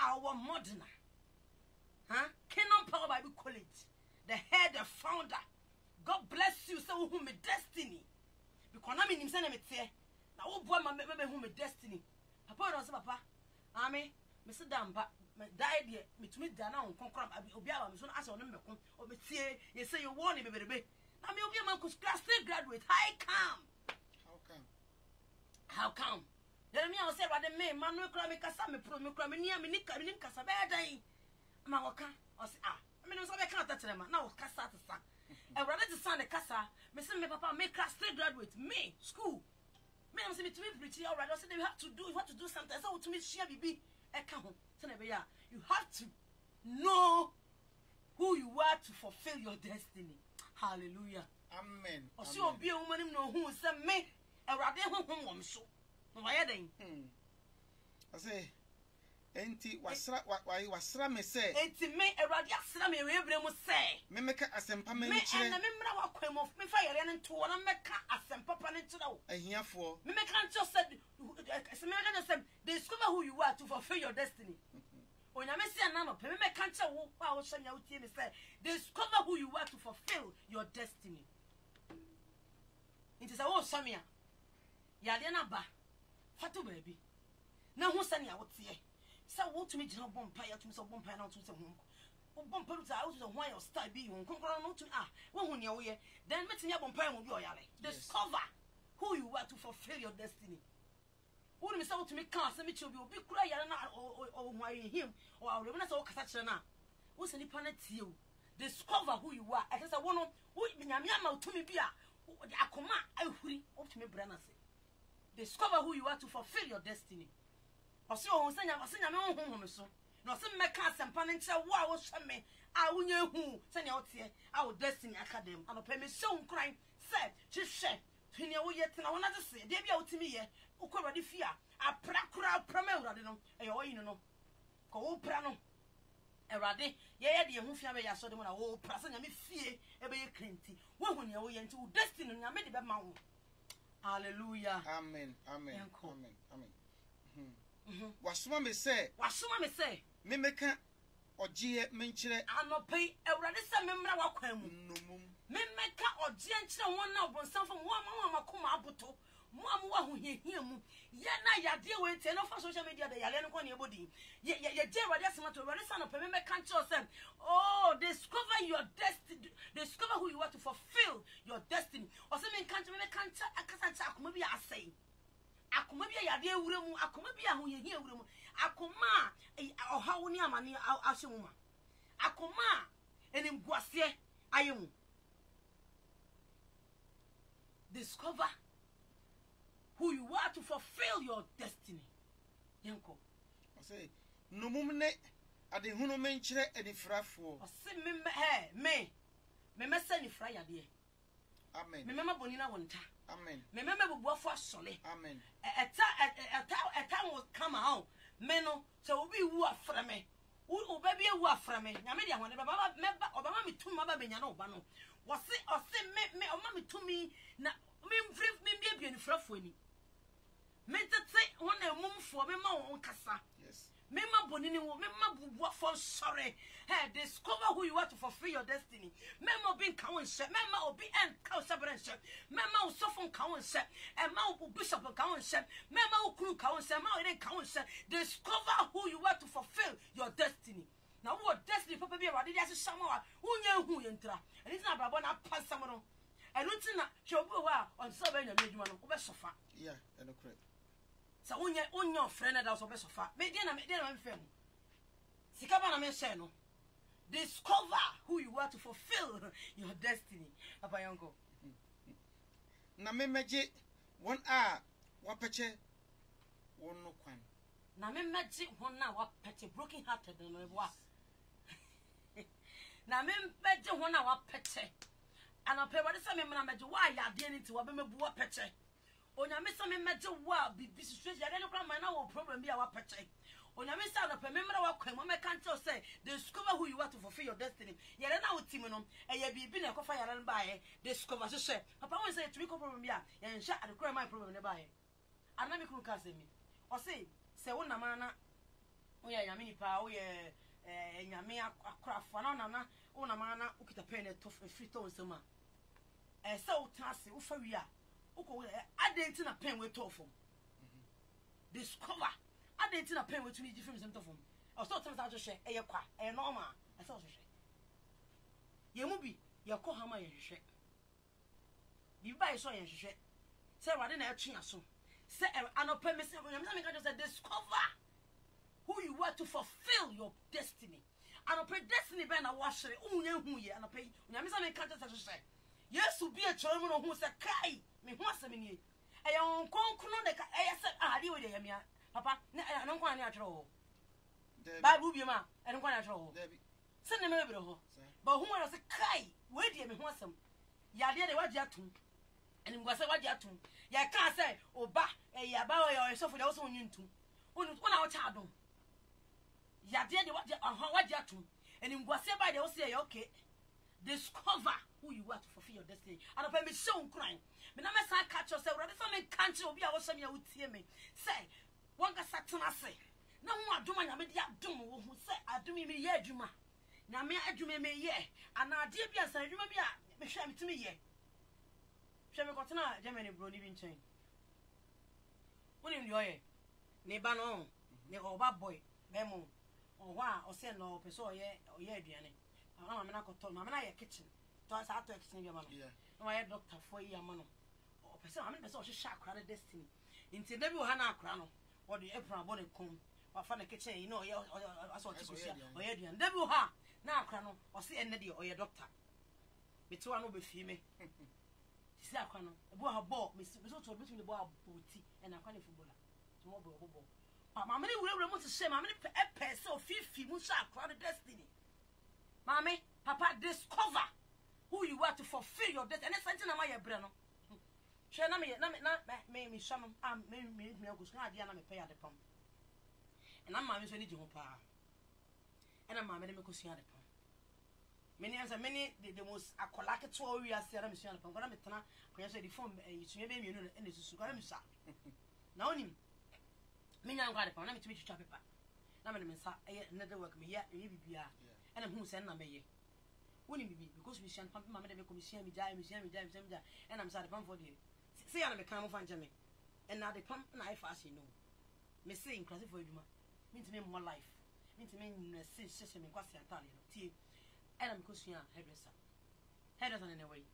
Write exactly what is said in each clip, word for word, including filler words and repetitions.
our modern, huh? Kingdom Power Bible College, the head, the founder. God bless you, so who me destiny. Because I'm in him saying it here. Now, oh boy, my baby, who me destiny. Papa, don't say, Papa. Ame, Mister Damba, my died yet, me to me down on Concram, Obiaba, Miss Ass on them, or me say, you say you warn me, baby. Now, me, Obiama, class three graduate. How come? How come? How come? Then me, I say, what the man, Manuel Crame Cassam, Promo Cramenia, Minica, Minica, Sabada, Maoka, or say, ah, I mean, I can't touch them now, Cassa to son. I rather to son the Cassa, Miss me, Papa, make class three graduate, me, school. Me, I'm saying to me, pretty, all right, I said, you have to do, you have to do something. So to me, she be a count. You have to know who you are to fulfill your destiny. Hallelujah. Amen. Or she will be a woman who said, me, a rather home, so. Why are they? I say, Auntie, wasra, why wasra me say, Auntie, me, a radiasra me, we will say, Mimica as some pammy, and the member of Quim of me fire and to one make as some papa into the I hear for Mimic just said, said, discover who you are to fulfill your destiny. When I see a number, Mimic can't tell who I was saying out here, say, discover who you are to fulfill your destiny. It is a old Samia Yadiana Ba. Fatu baby. Now who's sending out here? So what to me to bomb pie to some bomb pie out to some home. Bomb put out to the wire star be on conquer not to ah, one when you're here, then meeting your bomb pie will be yale. Discover who you are to fulfill your destiny. Wouldn't miss out to me cast and Mitchell will be crying or why him or I'll remember so catch now. What's any planet to you? Discover who you are. I guess I want to be Yamma to me be a Akoma, I free up to me, Brenna. Discover who you are to fulfill your destiny. Or so, send your send your own home, so. No, some make us and Panincha, wow, me. I will know who send out here our destiny academy. And a payment so crying, said, just said, to know yet, and I want to say, Debbie out to me, eh, who could already fear. A pracura pramel, I don't know, a you know. Go prano. A raddy, yeah, the who fear me, I saw them when I will press and me fear a very clinty. When you're into destiny, and I made the mount. Hallelujah. Amen. Amen. Amen. Amen. Mhm. Wasuma me say. Wasuma me say. Me meka ogie menchire. Anope ewrade se memra wakwan mu. Nomum. Me meka ogie nchire won na obonsan fam wo ma makoma aboto. Mo am wa ho hiehia mu. Ye na yade we tie no fa social media de yale no kwa ne ebodi. Ye ye ye je ewrade asema to ewrade sa no pe me meka nchire say, oh, discover your destiny. Discover who you are to fulfill your destiny. O se me nka me meka ncha akasa ncha akoma bi asai. Akoma bi yade ewure mu, akoma bi aho hiehia ewure mu. Akoma ohawo ni amane ahye mu ma. Akoma enim guase ayemu. Discover who you are to fulfill your destiny. Yanko. I say, no mumne ade hunu menchire enifrafo. I say me eh me. Me me say nifra yade. Amen. Me mema bonina wonta. Amen. Me mema bubuafo asole. Amen. Eta eta eta will come out. Me no so obi wu afra me. Wo ba bia wu afra me. Nya me dia hone baba meba obama me tuma baba benya na oba no. Wo se o se me me obama me tumi na me mfri me bia bia nifrafo ani. Me tete wona mumfo me ma won kasa. Yes. Me ma bonini wo me ma bubuwa for sorry. Hey, discover who you are to fulfill your destiny. Me ma be kan she, me ma obi en kan sabran she. Me ma usofon kan she, e ma u bishop kan she, me ma ukru kan she, ma ire kan she. Discover who you are to fulfill your destiny. Now what destiny papa be awade dey asama unya hu yentra. And it's na brabo na pasam no. And utina shobu ho a on so be nya medjuma no, wo be sofa. Yeah, and correct. So unya unya friend that also be sofa. Me dey na me dey na me fam. Sika ba na me share no. Discover who you are to fulfill your destiny. Papa Yanko. Na me meje one a wapeche one no kwan. Na me meje one na wapeche broken hearted no e boa. Na me meje one na wapeche. Ana pe wade say me na meje wa ya de ni ti wa be me bu wapeche. Onya me say me meje wa bi bi situation ya de no na wo problem bi a wapeche. Onya me say na pe me mra wa kwan mo me kan tell say discover who you are to fulfill your destiny. Yere na utim no e ya bi bi na kofa yare no baaye discover so say papa won say to me problem bi a ye nhya adekora my problem ne baaye. Ana me kunu ka say me. O say say wona ma na Oya nyame nipa oye eh nyame akrafo na na na una mana ukita pen to free to nsema eh se utase ufa wi a uko adenti na pen we to fom discover adenti na pen we to ni different sem to fom o so tell sa hwe eye kwa eh normal e se o hwe ye mu bi ye ko ha ma ye hwe bi ba ye so ye hwe se wade na atwe aso se anopa me se nyame me ka just discover who you are to fulfill your destiny. And a destiny be na washere unye hu ye and a pay nyame say me ka just say yes will be a children who say kai me hu asem ni e ya onkonkono de ka e say ah de we de yamia papa na no kwa na atwere ho bible bi ma e no kwa na atwere ho se ne me be ho but who want say kai we de me hu asem ya de de waje atum eni ngwa say waje atum ya ka say oba e ya ba o so for de wo so nyuntum onu na wo cha adom ya de de waje ahwa waje atum eni ngwa say ba de wo say ya okay discover who you are to fulfill your destiny. And if I me show crying, me na me say catch yourself. Rather than me country obi a wo say me a utie me. Say, one ga satana say. Na hu aduma nya me dia dum wo hu say aduma me ye aduma. Na me aduma me ye. Ana ade bia san aduma bia me hwe me timi ye. Hwe me kotena Germany bro ni bi nchen. Woni ndi oye. Ne ba no, ne oba boy, be mo. Ohwa o say no peso oye oye aduane. Mama me na koto mama na ye kitchen to asa to kitchen bi mama no ye doctor for yi ama no o pese mama pese o hye akra destiny nti na bi wo ha na akra no wo de apron abo ne kom wa fa na kitchen yi no ye aso tikusia o ye duan da bi wo ha na akra no o se enne de o ye doctor beti wa no be fi me ti se akra no e bo ha ball me so to beti me bo aboti e na akra ne footballer to mo bo bo mama me wure wure mo se she mama ne e pese o fi fi mu sha akra destiny. Mommy, Papa, discover who you are to fulfill your destiny. And it's something I'm my brother. She na me na me na me me sham am me me me go so na dia na me pay at the pump. And I'm mommy so need you pa. And I'm mommy me go so at the pump. Many answer many the, the most akolake to we are say na me so at the pump. Gonna me tana ko say the phone e so me me no na e so gonna me sa. Na onim. Me nya ngwa the pump na me tumi twitwa paper. Na me me sa e another work me ya e bibia. And I'm who send na me. Wouldn't be because we shan't pump my mother commission me die, me me die, me and I'm sorry pump for the say I'm a come of Jamie. And now the pump knife as you know. Me saying classic for you, mean to me more life. Mean to me say system in Quasi Italian tea. And I'm because you are hairdresser. Hairdresser in a way.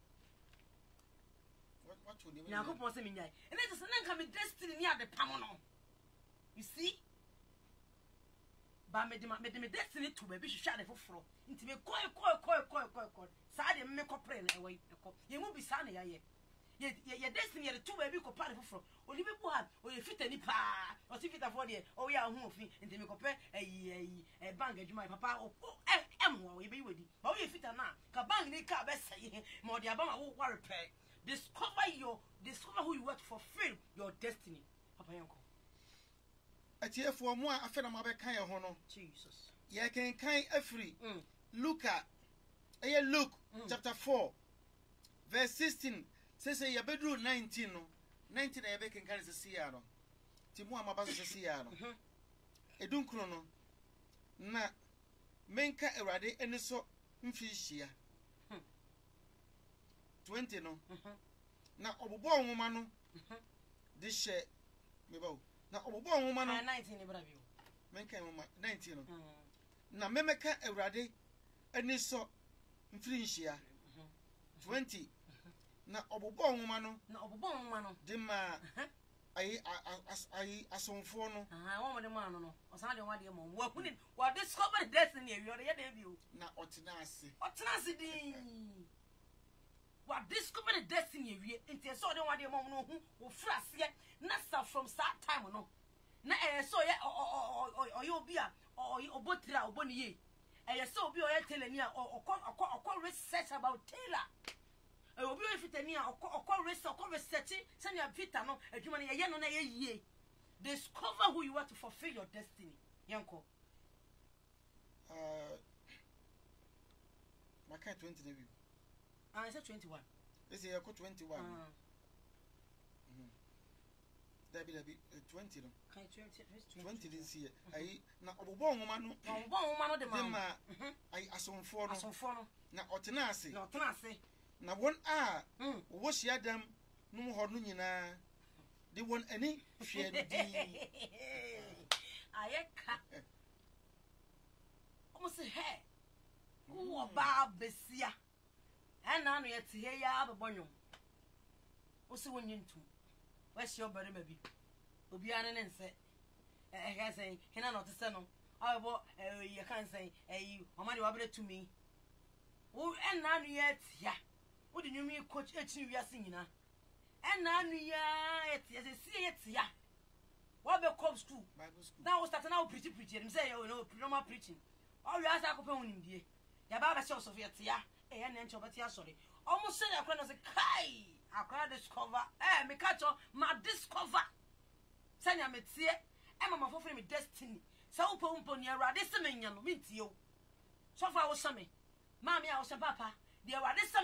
What what would you now go for some in and it is an incoming destiny near the Pamono. You see? Ba me de me de me destiny to be hwehwa de foforo nti me koi koi koi koi koi koi sa de me kopre na ewe ekọ ye mu bi sa na ya ye ye ye destiny ye to be ko pa de foforo oni be bu ha o ye fita ni pa o ti fita for de o ya hu ofin nti me kopre ayi ayi e bank adwuma papa o em wo ye be wedi ba o ye fita na ka bank ni ka be say mo de aba ma wo repair. Discover your discover who you are to fulfill your destiny. Papa yanko atiefo mo a afena ma be kan ye ho no Jesus ye kan kan afri Luka eh Luke mm. chapter four verse sixteen says ye bedru nineteen no nineteen e be kan kan se sia no ti mo amaba se sia no edun kro no na menka ewrade eni so mfi hia twenty no na obobo onwoma no de hye me ba na obobo onwoma no nineteen e bra bi o menka onwoma nineteen no na memeka ewrade eni so mfi hia twenty na obobo onwoma no na obobo onwoma no de ma ai ai asonfo no ah won mo de ma no no o san de wa de mo wa huni wa discover destiny e wi o de ye de bi o na otena ase otena ase din wa discover destiny e wi enti so de wa de mo no hu o fra ase na sa from that time no na e so ye o ye obi a o obotira oboni ye e so obi o ye telani a okọ okọ research about Taylor. Obi o fitani a okọ research okọ research send your vita no adwuma no ye no na ye yie. Discover who you are to fulfill your destiny. Yanko. Uh my kind twenty na bi. Ah, I said twenty-one. This year ko twenty-one. Ah. Mhm. Dabi dabi twenty no. Kai twenty twenty this year. Ai na obobo nwoma no. Obobo nwoma no de ma. De ma ai asomfo no. Asomfo no. Na otena ase. Na otena ase. Na won a wo hia dam no ho no nyina de won ani hwe no di. Ayeka. Omo se he. Wo ba besia. Ena no yete he ya abebonyo. Wo se wonyi ntu. Wa hia obere ma bi. Obi ane ne nse. Eh eh say hena no tese no. Abo eh ye kan say eh o ma de wa bere tumi. Wo ena no yete ya. Wo de nwumi coach echi wiase nyina. Ena no ya yete ya se yete ya. What be come school? Bible school. Now we start now preaching preaching. Him say you know normal preaching. All you ask akopɛ hunim die. Ya ba ba show so fiat ya. Eh ya nche obeti asori. Almost say akwa no say kai. Akwa discover. Eh me catch ma discover. Sanya metie. Eh mama fofo me destiny. Sa wo pom pom ni awrade se menya no mentie o. So fa wo se me. Mama ya wo se papa. De awrade